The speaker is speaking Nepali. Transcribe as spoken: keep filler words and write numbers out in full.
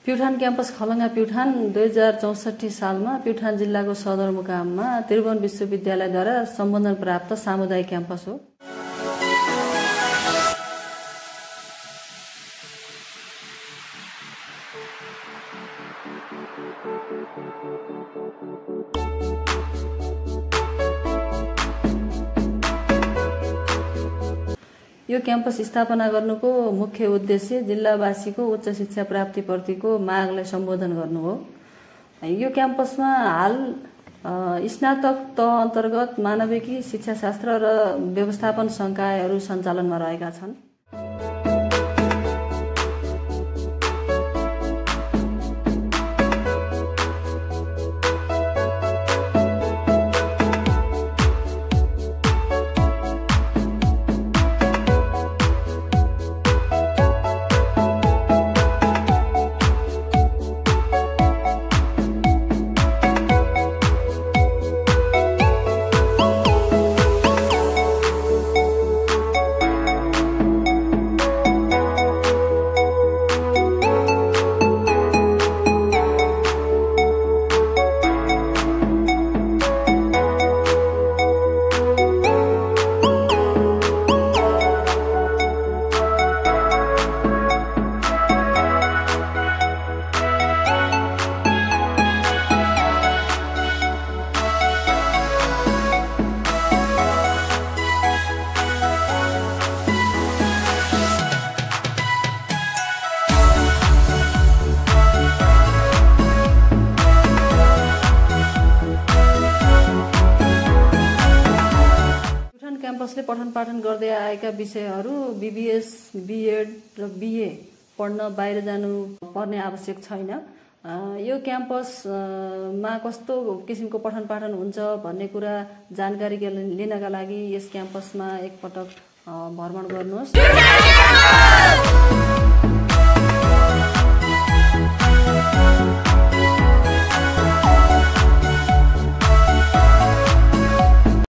प्युठान क्याम्पस खलङ्गा प्युठान दुई हजार चौसठी सालमा प्युठान जिल्लाको सदरमुकाममा त्रिभुवन विश्वविद्यालयद्वारा सम्बन्धन प्राप्त सामुदायिक क्याम्पस हो। यो क्याम्पस स्थापना गर्नुको मुख्य उद्देश्य जिल्लावासीको उच्च शिक्षा प्राप्तिप्रतिको मागलाई सम्बोधन गर्नु हो। यो क्याम्पसमा हाल स्नातक तह अन्तर्गत मानविकी शिक्षाशास्त्र र व्यवस्थापन संकायहरू सञ्चालनमा रहेका छन्। क्याम्पसले पठन पाठन गर्दै आएका विषयहरू बीबीएस, B.Ed र B A पढ्न बाहिर जानु पर्ने आवश्यक छैन। यो क्याम्पसमा कस्तो किसिमको पठन पाठन हुन्छ भन्ने कुरा जानकारी लिनका लागि यस क्याम्पसमा एकपटक भ्रमण गर्नुहोस्।